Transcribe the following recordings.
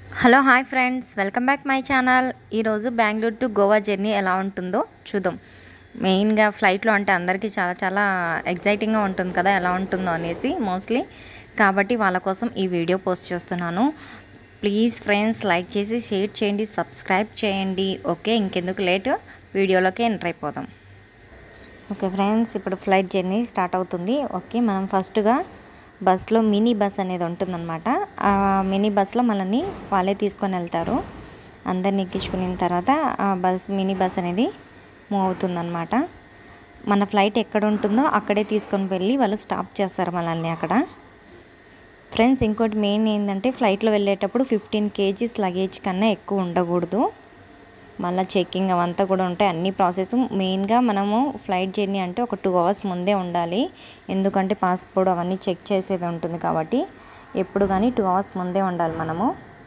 Hello hi friends, welcome back my channel. ఈరోజు Bengaluru to Goa journey ఎలా ఉంటుందో చూద్దాం. మెయిన్గా ఫ్లైట్లో అంటే అందరికీ చాలా చాలా ఎగ్జైటింగ్గా ఉంటుంది కదా, ఎలా ఉంటుందో అనేసి మోస్ట్లీ. కాబట్టి వాళ్ళ కోసం ఈ వీడియో పోస్ట్ చేస్తున్నాను. ప్లీజ్ ఫ్రెండ్స్, లైక్ చేసి షేర్ చేయండి, సబ్స్క్రైబ్ చేయండి. ఓకే, ఇంకెందుకు లేట్, వీడియోలోకి ఎంటర్ అయిపోదాం. ఓకే ఫ్రెండ్స్, ఇప్పుడు ఫ్లైట్ జర్నీ స్టార్ట్ అవుతుంది. ఓకే, మనం ఫస్ట్గా బస్లో మినీ బస్ అనేది ఉంటుందన్నమాట. ఆ మినీ బస్లో మనల్ని వాళ్ళే తీసుకొని వెళ్తారు. అందరిని ఎక్కించుకున్న తర్వాత ఆ మినీ బస్ అనేది మూవ్ అవుతుందన్నమాట. మన ఫ్లైట్ ఎక్కడ ఉంటుందో అక్కడే తీసుకొని వెళ్ళి వాళ్ళు స్టాప్ చేస్తారు మనల్ని అక్కడ. ఫ్రెండ్స్, ఇంకోటి మెయిన్ ఏంటంటే ఫ్లైట్లో వెళ్ళేటప్పుడు 15 kgs లగేజ్ కన్నా ఎక్కువ ఉండకూడదు. మళ్ళీ చెక్కింగ్ అవంతా కూడా ఉంటాయి, అన్ని ప్రాసెస్. మెయిన్గా మనము ఫ్లైట్ జర్నీ అంటే ఒక 2 hours ముందే ఉండాలి. ఎందుకంటే పాస్పోర్ట్ అవన్నీ చెక్ చేసేది ఉంటుంది కాబట్టి ఎప్పుడు కానీ 2 hours ముందే ఉండాలి. మనము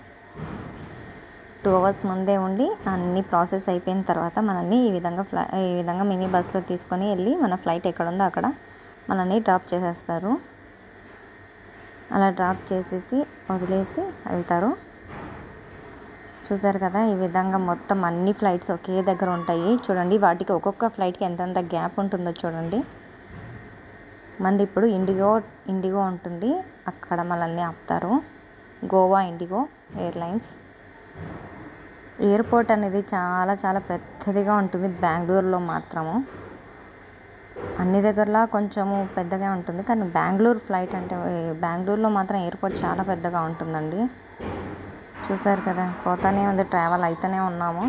2 hours ముందే ఉండి అన్ని ప్రాసెస్ అయిపోయిన తర్వాత మనల్ని ఈ విధంగా మినీ బస్లో తీసుకొని వెళ్ళి మన ఫ్లైట్ ఎక్కడ ఉందో అక్కడ మనల్ని డ్రాప్ చేసేస్తారు. అలా డ్రాప్ చేసేసి వదిలేసి వెళ్తారు. చూసారు కదా, ఈ విధంగా మొత్తం అన్ని ఫ్లైట్స్ ఒకే దగ్గర ఉంటాయి. చూడండి, వాటికి ఒక్కొక్క ఫ్లైట్కి ఎంతెంత గ్యాప్ ఉంటుందో చూడండి. మంది ఇప్పుడు ఇండిగో ఉంటుంది, అక్కడ మనల్ని ఆపుతారు. Goa IndiGo airlines. ఎయిర్పోర్ట్ అనేది చాలా చాలా పెద్దదిగా ఉంటుంది బెంగళూరులో మాత్రము. అన్ని దగ్గరలా కొంచెము పెద్దగా ఉంటుంది, కానీ బెంగళూరులో మాత్రం ఎయిర్పోర్ట్ చాలా పెద్దగా ఉంటుందండి. చూసారు కదా, పోతానే ఉంది, ట్రావెల్ అయితేనే ఉన్నాము.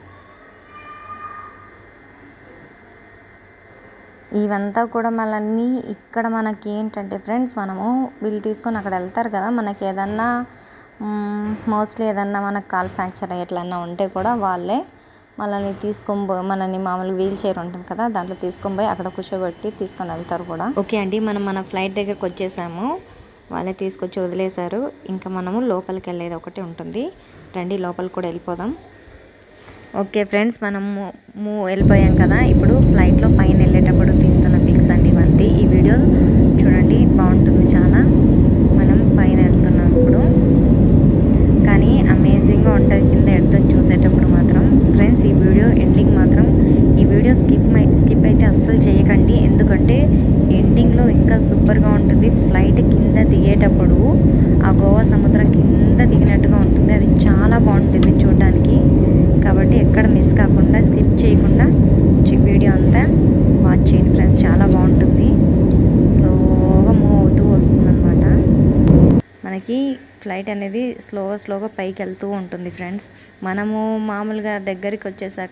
ఇవంతా కూడా మనల్ని ఇక్కడ మనకి ఏంటంటే ఫ్రెండ్స్, మనము వీళ్ళు తీసుకొని అక్కడ వెళ్తారు కదా, మనకి ఏదన్నా మోస్ట్లీ ఏదన్నా మనకు కాల్ ఫ్రాక్చర్ ఎట్లన్నా ఉంటే కూడా వాళ్ళే మనల్ని మామూలు వీల్ చైర్ ఉంటుంది కదా, దాంట్లో తీసుకొని పోయి అక్కడ కూర్చోబెట్టి తీసుకొని వెళ్తారు కూడా. ఓకే అండి, మనం మన ఫ్లైట్ దగ్గరకు వచ్చేసాము. వాళ్ళే తీసుకొచ్చి వదిలేశారు. ఇంకా మనము లోపలికి వెళ్ళేది ఒకటి ఉంటుంది. రండి, లోపలికి కూడా వెళ్ళిపోదాం. ఓకే ఫ్రెండ్స్, మనము వెళ్ళిపోయాం కదా. ఇప్పుడు ఫ్లైట్లో పైన వెళ్ళేటప్పుడు తీస్తున్న పిక్స్ అండి ఇవంతా. ఈ వీడియో చూడండి, బాగుంటుంది చాలా. మనం పైన వెళ్తున్నాం ఇప్పుడు, కానీ అమేజింగ్గా ఉంటుంది కింద ఎడుతుంది చూసేటప్పుడు మాత్రం. ఫ్రెండ్స్, ఈ వీడియో ఎండింగ్ మాత్రం ఈ వీడియో స్కిప్ అయితే అస్సలు చేయకండి, ఎందుకంటే ఎండింగ్లో ఇంకా సూపర్గా ఉంటుంది. ఫ్లైట్ కింద దిగేటప్పుడు ఆ గోవా సముద్రం కింద దిగినట్టుగా ఉంటుంది. అది చాలా బాగుంటుంది చూడడానికి. కాబట్టి ఎక్కడ మిస్ కాకుండా, స్కిప్ చేయకుండా వీడియో అంతా వాచ్ చేయండి ఫ్రెండ్స్, చాలా బాగుంటుంది. స్లోగా మూవ్ అవుతూ వస్తుందన్నమాట. మనకి ఫ్లైట్ అనేది స్లోగా పైకి వెళ్తూ ఉంటుంది ఫ్రెండ్స్. మనము మామూలుగా దగ్గరికి వచ్చేసాక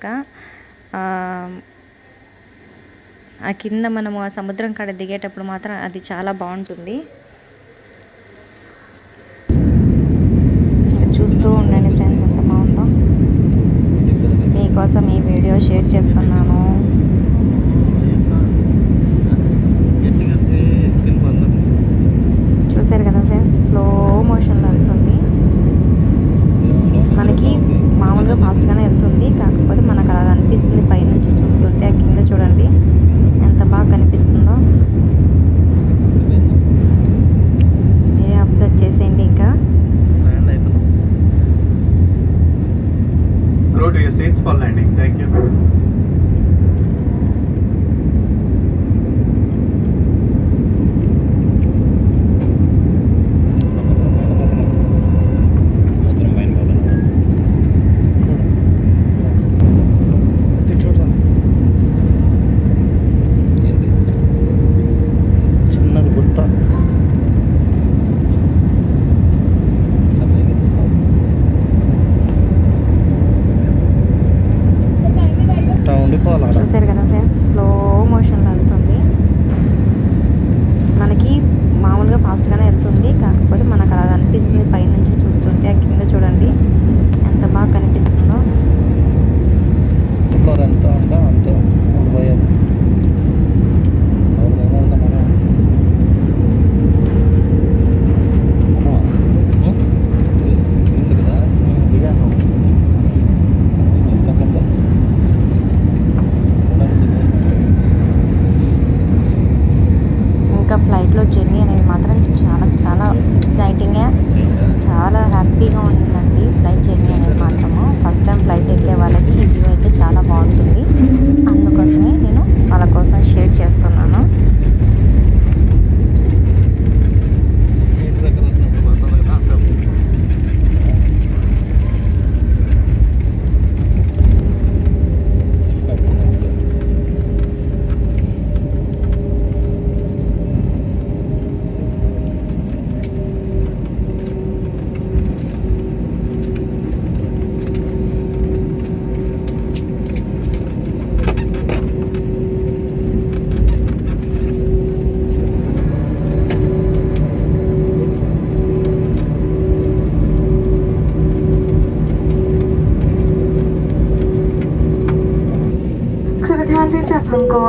ఆ కింద మనము ఆ సముద్రం కాడ దిగేటప్పుడు మాత్రం అది చాలా బాగుంటుంది. చూస్తూ ఉండండి ఫ్రెండ్స్, ఎంత బాగుందో. మీకోసం ఈ వీడియో షేర్ చేస్తున్నాను. చూసారు కదా ఫ్రెండ్స్, స్లో మోషన్లో వెళ్తుంది. మనకి మామూలుగా ఫాస్ట్గానే వెళ్తుంది, కాకపోతే మనకు అలా అనిపిస్తుంది పైనుంచి చూస్తుంటే. ఆ కింద చూడండి ఎంత బాగా కనిపిస్తుందో, మీరే అబ్జర్వ్ చేసేయండి. ఇంకా Go to your seats for landing. Thank you. చూసారు కదా ఫ్రెండ్స్, స్లో మోషన్లో వెళ్తుంది. మనకి మామూలుగా ఫాస్ట్గానే వెళ్తుంది, కాకపోతే మనకు అలా అనిపిస్తుంది పైనుంచి చూస్తుంటే. ఆ కింద చూడండి ఎంత బాగా కనిపిస్తుందో. ఫ్లైట్లో జర్నీ అనేది మాత్రం చాలా చాలా ఎగ్జైటింగ్గా, చాలా హ్యాపీగా ఉందండి.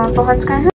पहुंच गए हैं।